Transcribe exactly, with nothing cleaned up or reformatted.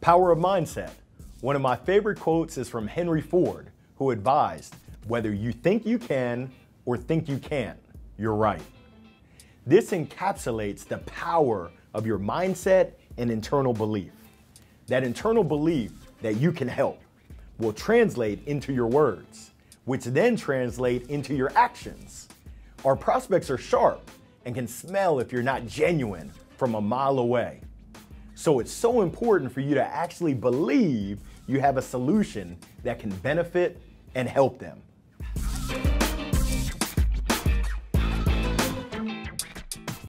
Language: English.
Power of mindset. One of my favorite quotes is from Henry Ford, who advised, whether you think you can or think you can't, you're right. This encapsulates the power of your mindset and internal belief. That internal belief that you can help will translate into your words, which then translate into your actions. Our prospects are sharp and can smell if you're not genuine from a mile away. So it's so important for you to actually believe you have a solution that can benefit and help them.